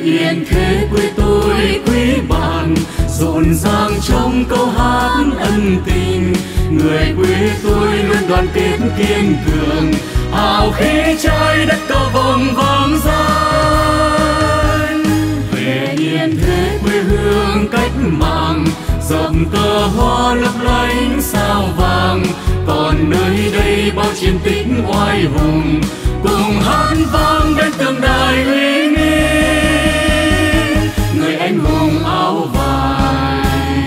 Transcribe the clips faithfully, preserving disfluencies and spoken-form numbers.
yên thế quê tôi quý bạn, rộn ràng trong câu hát ân tình. Người quê tôi luôn đoàn kết kiên cường, hào khí trái đất cầu vồng vang danh. Về yên thế quê hương cách mạng, dòng cờ hoa lấp lánh sao vàng. Còn nơi đây bao chiến tích oai hùng, cùng hát vang đến tượng đài uy nghi. Người anh hùng áo vải,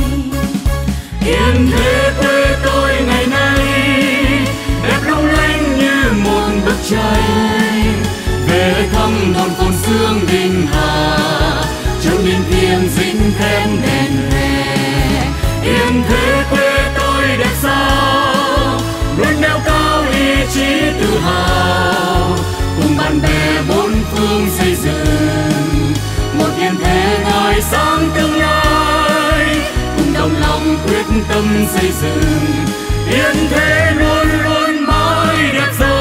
yên thế quê tôi ngày nay đẹp long lanh như một bức tranh. Về thăm thôn phồn xương Đình Hà, trong linh thiêng dính thép đèn hè. Yên thế quê tôi đẹp sao, luôn đeo cao ý chí tự hào, cùng bạn bè bốn phương xây dựng một yên thế ngời sáng tương lai, cùng đồng lòng quyết tâm xây dựng yên thế luôn luôn mãi đẹp giàu.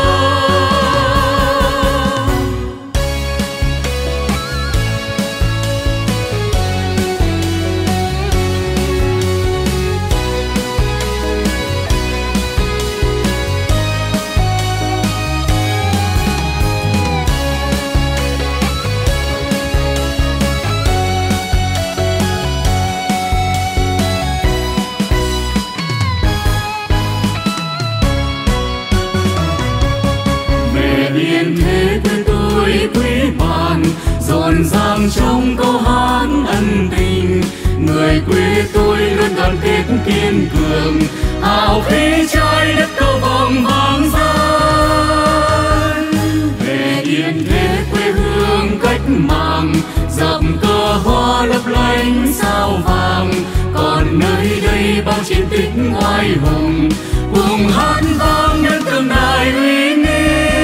Yên thế quê tôi quý bạn, rộn ràng trong câu hát ân tình. Người quê tôi luôn đoàn kết kiên cường, hào khí trái đất cầu vồng vang danh. Về yên thế quê hương cách mạng, dập cờ hoa lấp lánh sao vàng. Còn nơi đây bao chiến tích oai hùng, cùng hát vang đến tượng đài uy nghi.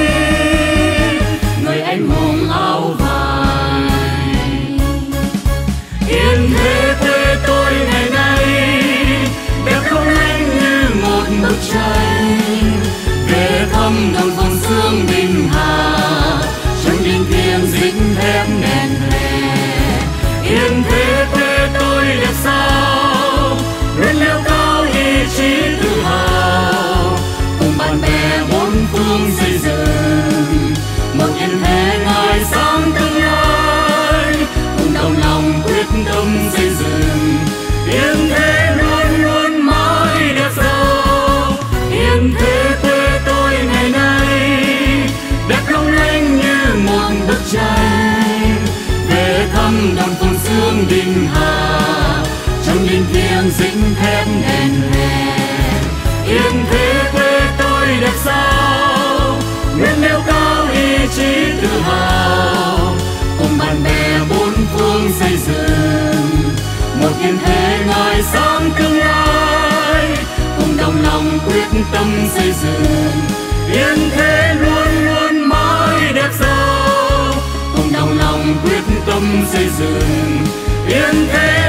Người anh hùng áo vải, yên thế quê tôi ngày nay đẹp long lanh như một bức tranh. Về thăm thôn phồn xương Đình Hà, trong linh thiêng dính thép đèn hè. Yên thế quê tôi đẹp sao, luôn leo cao ý chí tự hào, cùng bạn bè bốn phương xây dựng một yên thế ngời sáng tương lai, cùng đồng lòng quyết tâm xây dựng yên thế luôn luôn mãi đẹp giàu. Yên thế quê tôi ngày nay đẹp long lanh như một bức tranh. Về thăm thôn phồn xương Đình Hà, trong linh thiêng dính thép đèn hè. Yên thế quê tôi đẹp sao, luôn nêu cao ý chí tự hào, cùng bạn bè bốn phương xây dựng một yên thế ngời sáng tương lai, cùng đồng lòng quyết tâm xây dựng yên thế luôn luôn mãi đẹp giàu, cùng đồng lòng quyết tâm xây dựng yên thế